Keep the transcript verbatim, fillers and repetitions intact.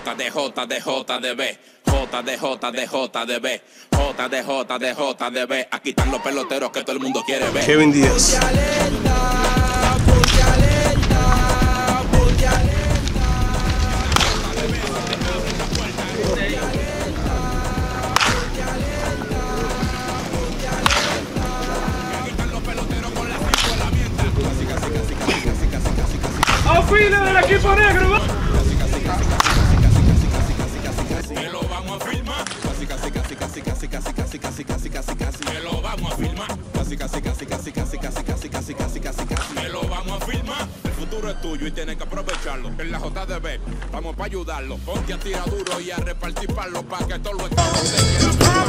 J de J de J de B, J de J de J de B, J de J de J de B. Aquí están los peloteros que todo el mundo quiere ver. Kevin Díaz. ¡Afila del equipo negro! Me lo vamos a filmar. Casi, casi, casi, casi, casi, casi, casi, casi, casi, casi, casi. Me lo vamos a filmar. Casi, casi, casi, casi, casi, casi, casi, casi, casi, casi, casi. Me lo vamos a filmar. El futuro es tuyo y tienes que aprovecharlo. En la J D B, vamos para ayudarlo. Ponte a tirar duro y a repartir palos para que todos los estados